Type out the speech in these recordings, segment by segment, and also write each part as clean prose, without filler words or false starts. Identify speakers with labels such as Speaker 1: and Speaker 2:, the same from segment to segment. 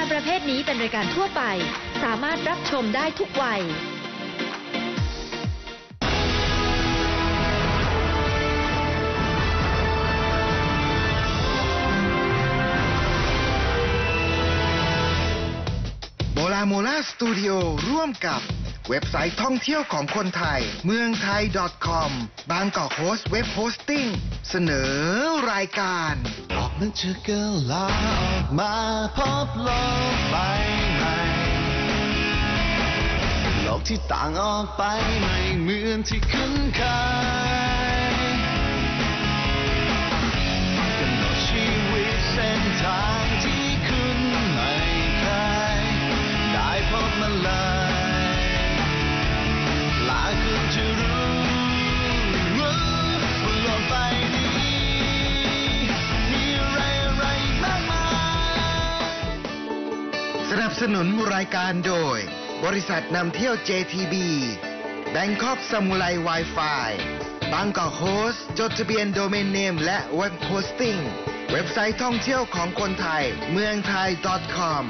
Speaker 1: การประเภทนี้เป็นรายการทั่วไปสามารถรับชมได้ทุกวัย
Speaker 2: โมล่าสตูดิโอร่วมกับเว็บไซต์ท่องเที่ยวของคนไทยเมืองไทย .com บางกอกโฮสต์เว็บโฮสติ้งเสนอรายการ
Speaker 3: ออกมันจะเกินลาออกมาพบโลกใบใหม่โลกที่ต่างออกไปไม่เหมือนที่คุ้นเคยกำหนดชีวิตเส้นทางที่คุณไม่เคยได้พบมันเลยหลายคนจะรู้ว่าโลกใบนี้มีอะไรมากมาย
Speaker 2: สนับสนุนรายการโดยบริษัทนำเที่ยว JTB Bangkok Samurai Wi-Fi บางกอกโฮสต์จดทะเบียนโดเมนเนมและเว็บโฮสติ้งเว็บไซต์ท่องเที่ยวของคนไทยเมืองไทย .com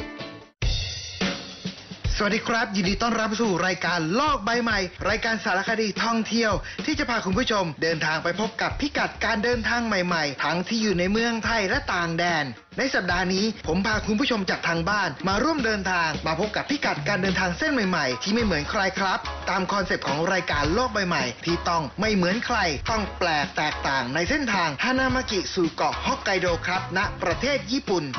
Speaker 2: สวัสดีครับยินดีต้อนรับสู่รายการโลกใบใหม่รายการสารคดีท่องเที่ยวที่จะพาคุณผู้ชมเดินทางไปพบกับพิกัดการเดินทางใหม่ๆทั้งที่อยู่ในเมืองไทยและต่างแดนในสัปดาห์นี้ผมพาคุณผู้ชมจากทางบ้านมาร่วมเดินทางมาพบกับพิกัดการเดินทางเส้นใหม่ๆที่ไม่เหมือนใครครับตามคอนเซปต์ของรายการโลกใบใหม่ที่ต้องไม่เหมือนใครต้องแปลกแตกต่างในเส้นทางฮานามากิสู่เกาะฮอกไกโดครับณประเทศญี่ปุ่น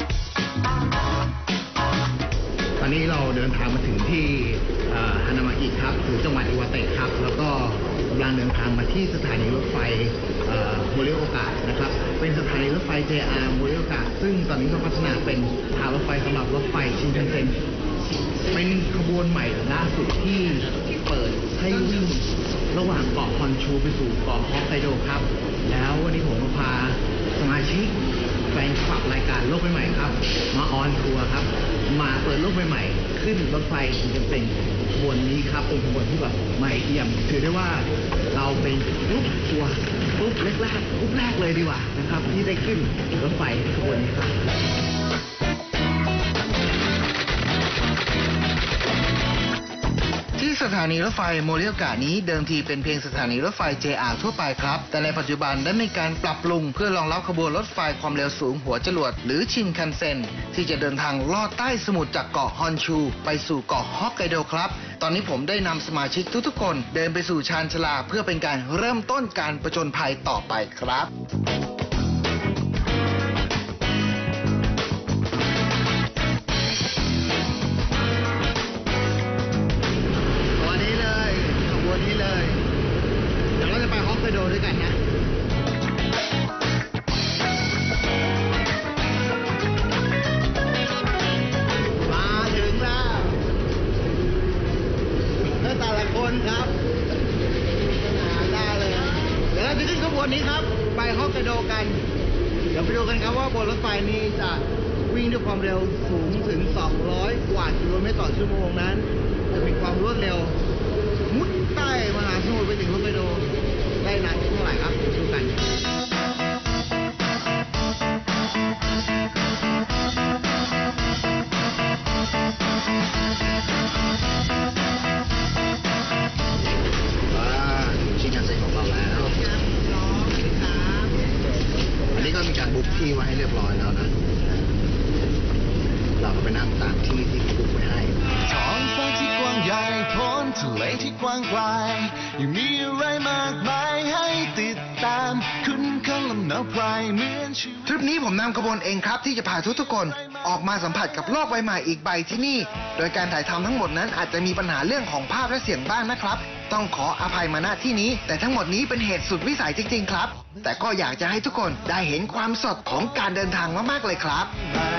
Speaker 4: ตอนนี้เราเดินทางมาถึงที่ฮานามากิครับหรือจังหวัดอิวาเตะครับแล้วก็กำลังเดินทางมาที่สถานีรถไฟโมริโอกะนะครับเป็นสถานีรถไฟ JR โมริโอกะซึ่งตอนนี้ก็พัฒนาเป็นทางรถไฟสำหรับรถไฟชินคันเซ็นเป็นขบวนใหม่ล่าสุดที่เปิดให้วิ่งระหว่างเกาะฮอนชูไปสู่เกาะฮอกไกโดครับแล้ววันนี้ผมก็พาสมาชิกแฟนคลับรายการโลกใหม่ครับมาออนทัวร์ครับมาเปิดโลกใหม่ขึ้นรถไฟชินคันเซ็นขบวนนี้ครับเป็นขบวนที่แบบใหม่เอี่ยมถือได้ว่าเราเป็นกรุ๊ปทัวร์กรุ๊ปแรกเลยดีกว่านะครับที่ได้ขึ้นรถไฟขบวนนี้ครับ
Speaker 2: ที่สถานีรถไฟโมริโอกะนี้เดิมทีเป็นเพียงสถานีรถไฟ JR ทั่วไปครับแต่ในปัจจุบันได้มีการปรับปรุงเพื่อรองรับขบวนรถไฟความเร็วสูงหัวจรวดหรือชินคันเซ็นที่จะเดินทางลอดใต้สมุทรจากเกาะฮอนชูไปสู่เกาะฮอกไกโดครับตอนนี้ผมได้นำสมาชิกทุกๆคนเดินไปสู่ชานชาลาเพื่อเป็นการเริ่มต้นการผจญภัยต่อไปครับ
Speaker 4: ด้วยกันนะมาถึงแล้วแต่ละคนครับได้เลยเดี๋ยวเราจะขึ้นขบวนนี้ครับไปฮอกไกโดกันเดี๋ยวไปดูกันครับว่าบนรถไฟนี้จะวิ่งด้วยความเร็วสูงถึง200 กว่ากิโลเมตรต่อชั่วโมงนั้นจะมีความรวดเร็วมุดใต้มหาสมุทรไปถึงฮอกไกโดได้นานเท่าไหร่ครับดูกันชินคันเซ็นของเราแล้วอันนี้ก็มีการบุ๊กที่ไว้ให้เรียบร้อยแล้วนะเราก็ไปนั่งตามที่บุ๊กไว้ให้
Speaker 3: ท้องฟ้าที่กว้างใหญ่พ้นทะเลที่กว้างไกลยังมีอะไรมากมายให้ติดตามคุณข้างลำน้ำไพรเหมือนชีวิต
Speaker 2: ทริปนี้ผมนำขบวนเองครับที่จะพาทุกคนออกมาสัมผัสกับโลกใบใหม่อีกใบที่นี่โดยการถ่ายทำทั้งหมดนั้นอาจจะมีปัญหาเรื่องของภาพและเสียงบ้างนะครับต้องขออภัยมาณที่นี้แต่ทั้งหมดนี้เป็นเหตุสุดวิสัยจริงๆครับแต่ก็อยากจะให้ทุกคนได้เห็นความสดของการเดินทางมากๆเลยครับ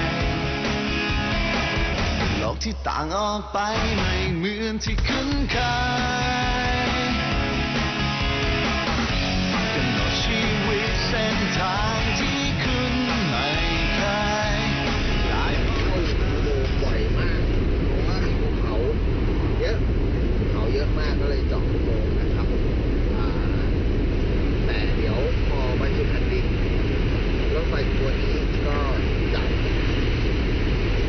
Speaker 3: โลกที่ต่างออกไปไม่เหมือนที่คุ้นเคยกำหนดชีวิตเส้นทางที่คุณไม่เคยได้
Speaker 4: บ่อยมากเพราะว่ามีภูเขาเยอะมากก็เลยเจาะอุโมงค์นะครับแต่เดี๋ยวพอบรรจุแผ่นดินรถไฟขบวนนี้ก็จะ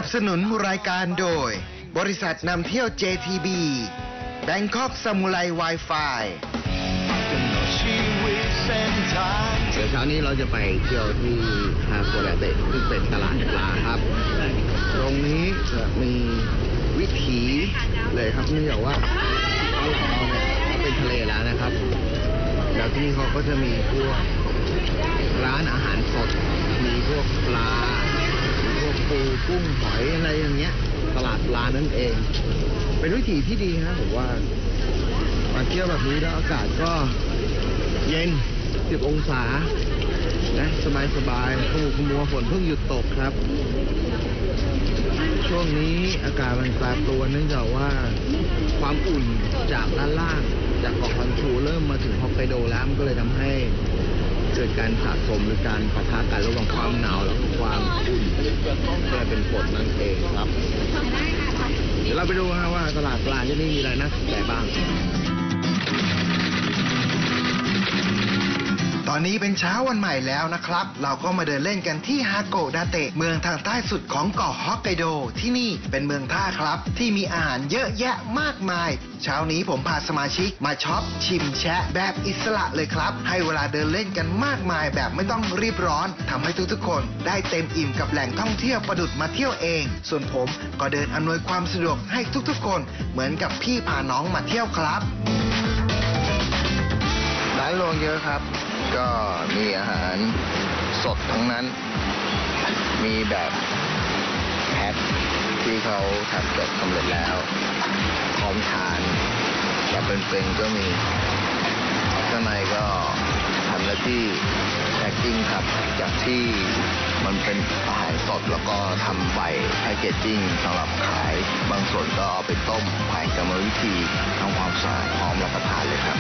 Speaker 2: นับสนุนรายการโดย บริษัทนำเที่ยว JTB Bangkok Samurai Wi-Fi
Speaker 3: ชีวิตเส้นทาง
Speaker 4: เดี๋ยวเช้านี้เราจะไปเที่ยวที่ฮาโกดาเตะซึ่งเป็นตลาดปลาครับ ตรงนี้จะมีวิถีเลยครับเนื่องจากว่าเราเนี่ยเป็นทะเลแล้วนะครับ แล้วที่นี่เขาก็จะมีพวกร้านอาหารสด มีพวกปลา มีพวกปูกุ้งหอยอะไรอย่างเงี้ย ตลาดปลานั่นเอง เป็นวิถีที่ดีนะผมว่ามาเที่ยวแบบนี้แล้วอากาศก็เย็น 10 องศานะสบายๆขมัวฝนเพิ่งหยุดตกครับ ช่วงนี้อากาศมันแปรปรวนเนื่องจากว่าความอุ่นจากด้านล่างจากเกาะคันชูเริ่มมาถึงฮอกไกโดแล้วมันก็เลยทำให้เกิดการสะสมหรือการปะทะกันระหว่างความหนาวและความอุ่นก็เลยเป็นฝนนั่นเองครับ เดี๋ยวเราไปดูนะว่าตลาดปลาที่นี่มีอะไรน่าสนใจบ้าง
Speaker 2: ตอนนี้เป็นเช้าวันใหม่แล้วนะครับ เราก็มาเดินเล่นกันที่ฮาโกดาเตะเมืองทางใต้สุดของเกาะฮอกไกโดที่นี่เป็นเมืองท่าครับ ที่มีอาหารเยอะแยะมากมาย เช้านี้ผมพาสมาชิกมาช็อปชิมแชะแบบอิสระเลยครับ ให้เวลาเดินเล่นกันมากมายแบบไม่ต้องรีบร้อนทำให้ทุกๆคนได้เต็มอิ่มกับแหล่งท่องเที่ยวประดุจมาเที่ยวเอง ส่วนผมก็เดินอำนวยความสะดวกให้ทุกๆคนเหมือนกับพี่พาน้องมาเที่ยวครับ
Speaker 4: ร้านรวงเยอะครับ ก็มีอาหารสดทั้งนั้น มีแบบแพ็คที่เขาทำสำเร็จแล้ว พร้อมทานแบบเป็นๆก็มีข้างในก็ทำหน้าที่แพ็คกิ้งครับ จากที่มันเป็นอาหารสดแล้วก็ทำใบแพ็คเกจจิ้งสำหรับขาย บางส่วนก็เอาไปต้มผ่านกรรมวิธีทำความสะอาดพร้อมรับประทานเลยครับ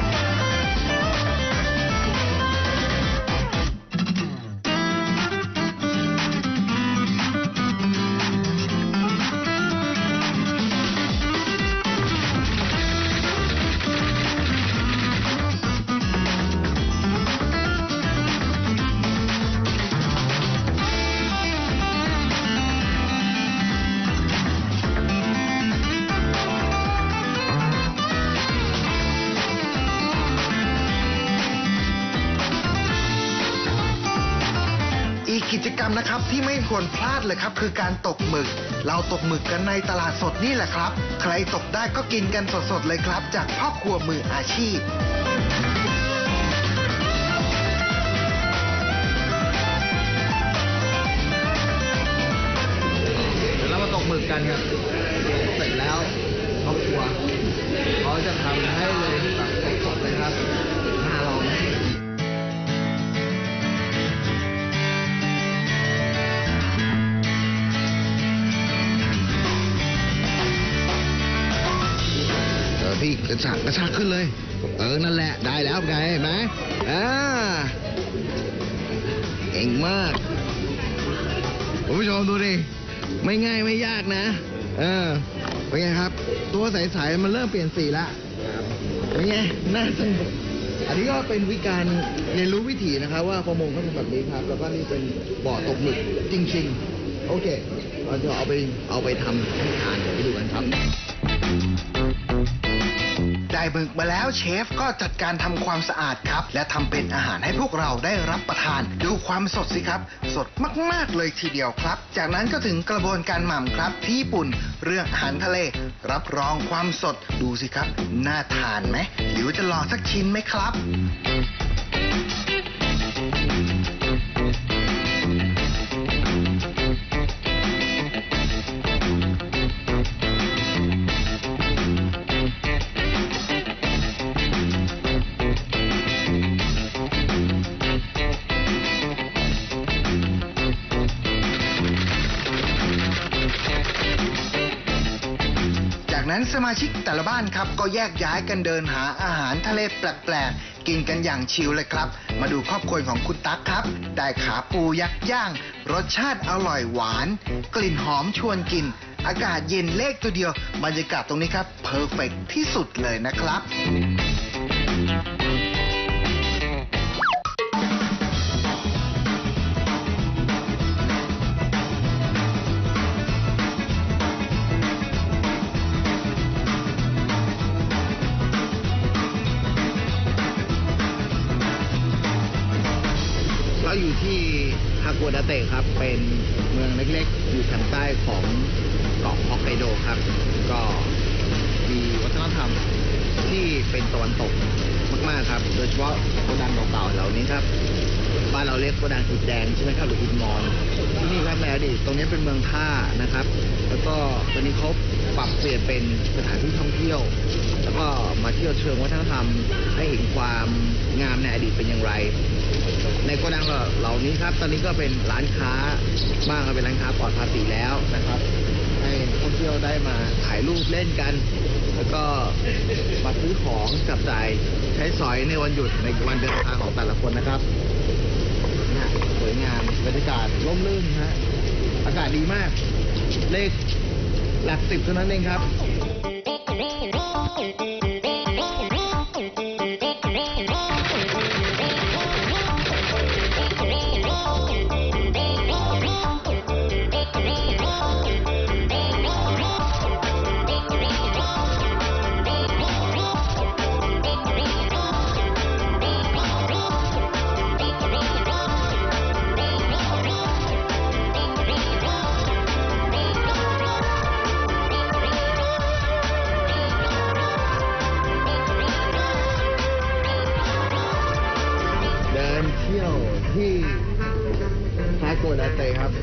Speaker 2: กิจกรรมนะครับที่ไม่ควรพลาดเลยครับคือการตกหมึก เราตกหมึกกันในตลาดสดนี่แหละครับ ใครตกได้ก็กินกันสดๆเลยครับ จากพ่อครัวมืออาชีพ
Speaker 4: เดี๋ยวเรามาตกหมึกกันครับ เสร็จแล้วครอบครัวเขาจะทำให้เลยแบบสดๆเลยครับน่าลองนะพี่กระชากขึ้นเลย นั่นแหละได้แล้วไงเห็นไหมเก่งมากคุณผู้ชมดูดิไม่ง่ายไม่ยากนะเป็นไงครับ ตัวใสๆมันเริ่มเปลี่ยนสีแล้วเป็นไงน่าสนุกอันนี้ก็เป็นวิการเรียนรู้วิถีนะครับว่าประมงเขาทำแบบนี้ครับ แล้วก็นี่เป็นบ่อตกหมึกจริงๆโอเคเราจะเอาไปทำให้ทานเดี๋ยวไปดูกันครับ
Speaker 2: ได้หมึกมาแล้วเชฟก็จัดการทำความสะอาดครับ และทำเป็นอาหารให้พวกเราได้รับประทาน ดูความสดสิครับ สดมากๆเลยทีเดียวครับ จากนั้นก็ถึงกระบวนการหม่ำครับที่ญี่ปุ่นเรื่องอาหารทะเล รับรองความสดดูสิครับน่าทานไหมหรือจะลองสักชิ้นไหมครับ จากนั้นสมาชิกแต่ละบ้านครับก็แยกย้ายกันเดินหาอาหารทะเลแปลกๆกินกันอย่างชิลเลยครับ มาดูครอบครัวของคุณตั๊กครับ ได้ขาปูยักษ์ย่าง รสชาติอร่อยหวาน กลิ่นหอมชวนกิน อากาศเย็นเลขตัวเดียว บรรยากาศตรงนี้ครับเพอร์เฟกต์ที่สุดเลยนะครับ
Speaker 4: โกดาเตะครับเป็นเมืองเล็กๆอยู่ทางใต้ของเกาะฮอกไกโดครับก็มีวัฒนธรรมที่เป็นตะวันตกมากๆครับโดยเฉพาะโกดังเก่าๆเหล่านี้ครับบ้านเราเรียกโกดังอิฐแดงใช่ไหมครับหรืออิฐมอนที่นี่ครับในอดีตตรงนี้เป็นเมืองท่านะครับแล้วก็ตอนนี้เขาปรับเปลี่ยนเป็นสถานที่ท่องเที่ยวแล้วก็มาเที่ยวเชิงวัฒนธรรมให้เห็นความงามในอดีตเป็นอย่างไรในโกดังเหล่านี้ครับตอนนี้ก็เป็นร้านค้าบ้างก็เป็นร้านค้าปลอดภาษีแล้วนะครับให้นักท่องเที่ยวได้มาถ่ายรูปเล่นกันแล้วก็มาซื้อของจับจ่ายใช้สอยในวันหยุดในวันเดินทางของแต่ละคนนะครับนะสวยงามบรรยากาศร่มรื่นฮะอากาศดีมากเลขหลัก10เท่านั้นเองครับเที่ยวที่ทาโกดาเตะครับ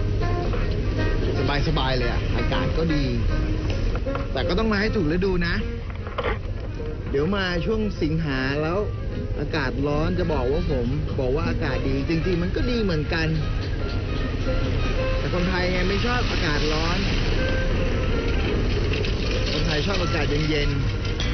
Speaker 4: สบายๆเลยอ่ะอากาศก็ดี แต่ก็ต้องมาให้ถูกฤดูนะ เดี๋ยวมาช่วงสิงหาแล้วอากาศร้อนจะบอกว่าอากาศดีจริงๆมันก็ดีเหมือนกันแต่คนไทยไงไม่ชอบอากาศร้อนคนไทยชอบอากาศเย็นๆ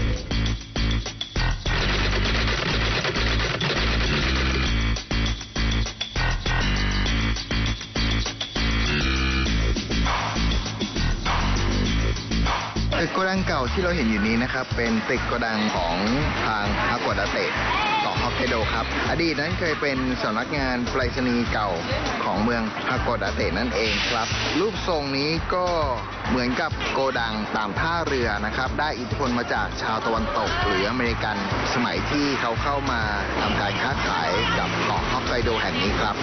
Speaker 2: ตึกโกดังเก่าที่เราเห็นอยู่นี้นะครับเป็นตึกโกดังของทางฮาโกดาเตะเกาะฮอกไกโดครับอดีตนั้นเคยเป็นสำนักงานไปรษณีย์เก่าของเมืองฮาโกดาเตะนั่นเองครับรูปทรงนี้ก็เหมือนกับโกดังตามท่าเรือนะครับได้อิทธิพลมาจากชาวตะวันตกหรืออเมริกันสมัยที่เขาเข้ามาทำการค้าขายกับเกาะฮอกไกโดแห่งนี้ครับ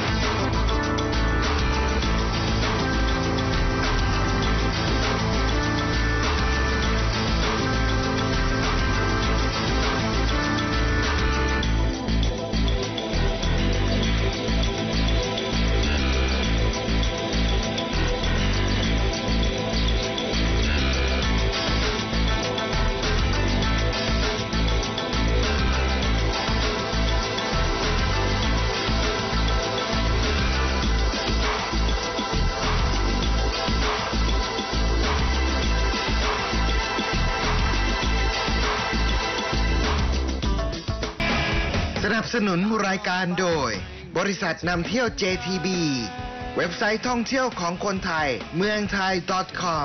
Speaker 2: สนับสนุนรายการโดยบริษัทนำเที่ยว JTB เว็บไซต์ท่องเที่ยวของคนไทยเมืองไทย .com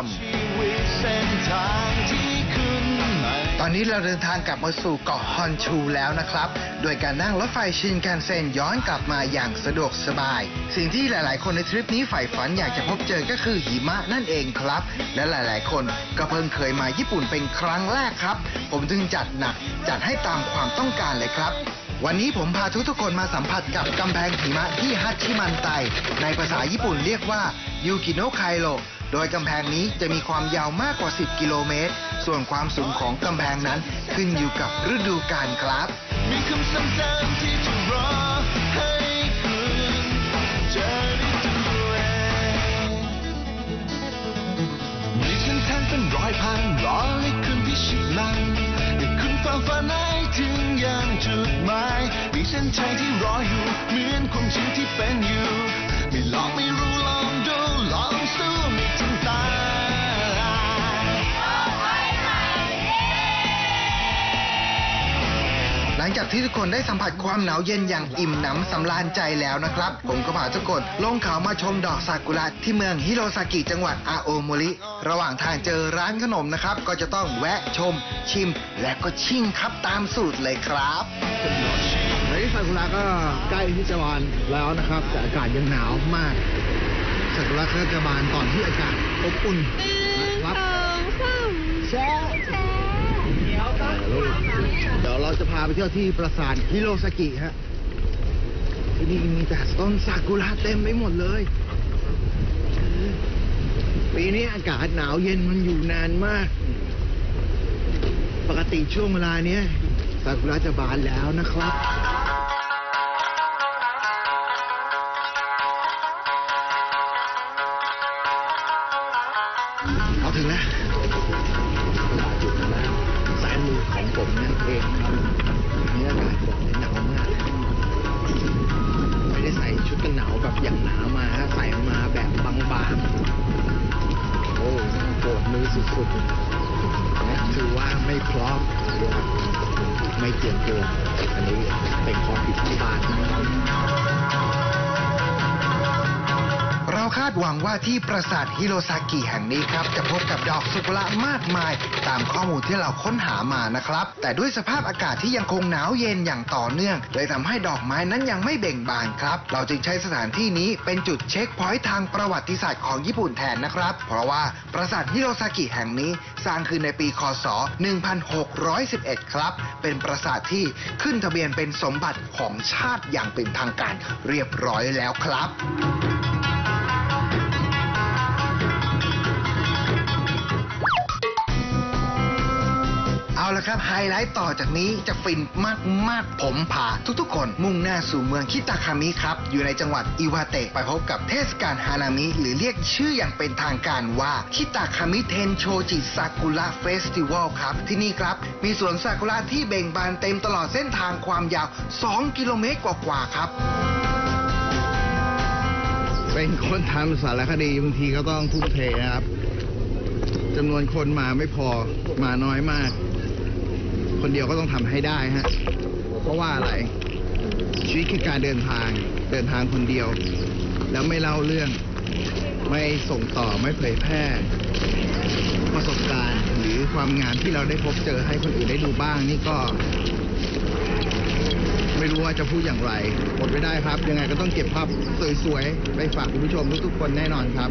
Speaker 2: ตอนนี้เราเดินทางกลับมาสู่เกาะฮอนชูแล้วนะครับโดยการนั่งรถไฟชินคันเซ็นย้อนกลับมาอย่างสะดวกสบายสิ่งที่หลายๆคนในทริปนี้ใฝ่ฝันอยากจะพบเจอก็คือหิมะนั่นเองครับและหลายๆคนก็เพิ่งเคยมาญี่ปุ่นเป็นครั้งแรกครับผมจึงจัดหนักจัดให้ตามความต้องการเลยครับวันนี้ผมพาทุกคนมาสัมผัสกับกำแพงหิมะที่ฮัตชิมันไตในภาษาญี่ปุ่นเรียกว่ายูกิโนะไคโรโดยกำแพงนี้จะมีความยาวมากกว่า10กิโลเมตรส่วนความสูงของกำแพงนั้นขึ้นอยู่กับฤดูกาลครับมีคำซ้ำๆที่จะรอให้คุณเจอได้ตัวเองมีเส้นทางเป็นร้อยพันรอให้คุณพิชิตมันให้คุณฝ่าฟันให้ถึงยังจุดหมายมีเส้นชัยที่รออยู่เหมือนความจริงที่เป็นอยู่ไม่ลองไม่รู้ลองดูลองสู้ไม่ถึงตายหลังจากที่ทุกคนได้สัมผัสความหนาวเย็นอย่างอิ่มหนำสำราญใจแล้วนะครับผมก็พาทุกคนลงเขามาชมดอกซากุระที่เมืองฮิโรซากิจังหวัดอาโอโมริระหว่างทางเจอร้านขนมนะครับก็จะต้องแวะชมชิมและก็ชิ่งครับตามสูตรเลยครับในซากุระก็ใกล้ที่จะบานแล้วนะครับแต่อากาศยังหนาวมากซากุระก็จะบานตอนที่อากาศอบอุ่นนะครับแช่เดี๋ยวเราจะพาไปเที่ยวที่ปราสาทฮิโรซากิฮะที่นี่มีแต่ต้นซากุระเต็มไปหมดเลยปีนี้อากาศหนาวเย็นมันอยู่นานมาก ปกติช่วงเวลาเนี้ยซากุระจะบานแล้วนะครับเอาถึงแล้วจุดแล้วสายมือของผมนั่นเองครับนี่อากาศบอกเลยหนาวมากไม่ได้ใส่ชุดกันหนาวแบบอย่างหนามาใส่มาแบบบางๆโอ้ปวดมือสุดๆนะถือว่าไม่พร้อมไม่เตรียมตัวอันนี้เป็นความผิดพลาดนะครับเราคาดหวังว่าที่ปราสาทฮิโรซากิแห่งนี้ครับจะพบกับดอกซากุระมากมายตามข้อมูลที่เราค้นหามานะครับแต่ด้วยสภาพอากาศที่ยังคงหนาวเย็นอย่างต่อเนื่องเลยทำให้ดอกไม้นั้นยังไม่เบ่งบานครับเราจึงใช้สถานที่นี้เป็นจุดเช็คพอยต์ทางประวัติศาสตร์ของญี่ปุ่นแทนนะครับเพราะว่าปราสาทฮิโรซากิแห่งนี้สร้างขึ้นในปีคศ1611ครับเป็นปราสาทที่ขึ้นทะเบียนเป็นสมบัติของชาติอย่างเป็นทางการเรียบร้อยแล้วครับเอาละครับไฮไลท์ต่อจากนี้จะฟินมากๆผมพาทุกๆคนมุ่งหน้าสู่เมืองคิตาคามิครับอยู่ในจังหวัดอิวาเตะไปพบกับเทศกาลฮานามิหรือเรียกชื่ออย่างเป็นทางการว่าคิตาคามิเทนโชจิซากุระเฟสติวัลครับที่นี่ครับมีสวนซากุระที่เบ่งบานเต็มตลอดเส้นทางความยาว2 กิโลเมตรกว่าๆครับเป็นคนทำสารคดีบางทีก็ต้องทุ่มเทนะครับจำนวนคนมาไม่พอมาน้อยมากคนเดียวก็ต้องทำให้ได้ฮะเพราะว่าอะไรชีวิตคือการเดินทางคนเดียวแล้วไม่เล่าเรื่องไม่ส่งต่อไม่เผยแพร่ประสบการณ์หรือความงามที่เราได้พบเจอให้คนอื่นได้ดูบ้างนี่ก็ไม่รู้ว่าจะพูดอย่างไรอดไม่ได้ครับยังไงก็ต้องเก็บภาพสวยๆไปฝากคุณผู้ชมทุกๆคนแน่นอนครับ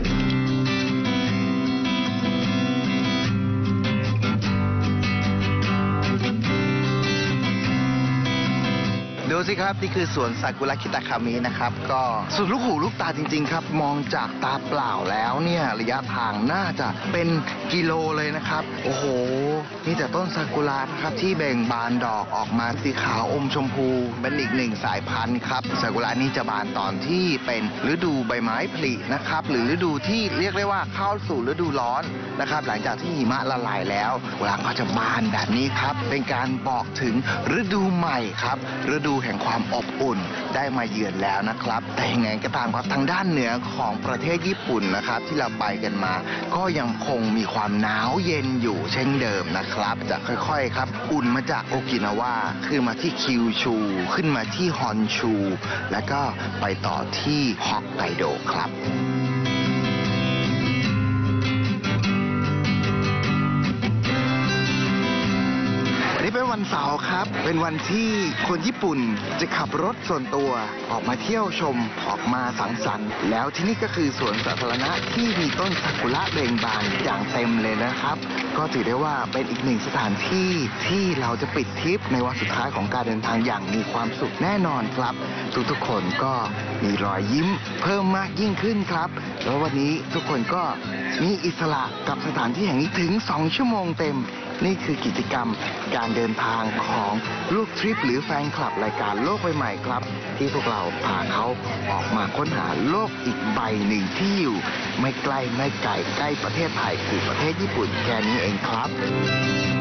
Speaker 2: ดูสิครับนี่คือสวนซากุระคิตาคามินะครับก็สุดลูกหูลูกตาจริงๆครับมองจากตาเปล่าแล้วเนี่ยระยะทางน่าจะเป็นกิโลเลยนะครับโอ้โหนี่แต่ต้นซากุระนะครับที่เบ่งบานดอกออกมาสีขาวอมชมพูเป็นอีกหนึ่งสายพันธุ์ครับซากุระนี้จะบานตอนที่เป็นฤดูใบไม้ผลินะครับหรือฤดูที่เรียกได้ว่าเข้าสู่ฤดูร้อนนะครับหลังจากที่หิมะละลายแล้วเวลาก็จะบานแบบนี้ครับเป็นการบอกถึงฤดูใหม่ครับฤดูแห่งความอบอุ่นได้มาเยือนแล้วนะครับแต่ยังไงก็ตามครับทางด้านเหนือของประเทศญี่ปุ่นนะครับที่เราไปกันมาก็ยังคงมีความหนาวเย็นอยู่เช่นเดิมนะครับจะค่อยๆครับอุ่นมาจากโอกินาวาขึ้นมาที่คิวชูขึ้นมาที่ฮอนชูแล้วก็ไปต่อที่ฮอกไกโดครับเป็นวันเสาร์ครับเป็นวันที่คนญี่ปุ่นจะขับรถส่วนตัวออกมาเที่ยวชมออกมาสังสรรค์แล้วที่นี่ก็คือสวนสาธารณะที่มีต้นซากุระเบ่งบานอย่างเต็มเลยนะครับก็ถือได้ว่าเป็นอีกหนึ่งสถานที่ที่เราจะปิดทริปในวันสุดท้ายของการเดินทางอย่างมีความสุขแน่นอนครับทุกๆคนก็มีรอยยิ้มเพิ่มมากยิ่งขึ้นครับแล้ววันนี้ทุกคนก็มีอิสระกับสถานที่แห่งนี้ถึง2 ชั่วโมงเต็มนี่คือกิจกรรมการเดินทางของลูกทริปหรือแฟนคลับรายการโลกใบใหม่ครับที่พวกเราพาเขาออกมาค้นหาโลกอีกใบหนึ่งที่อยู่ไม่ไกลไม่ไกลใกล้ประเทศไทยคือประเทศญี่ปุ่นแค่นี้เองครับ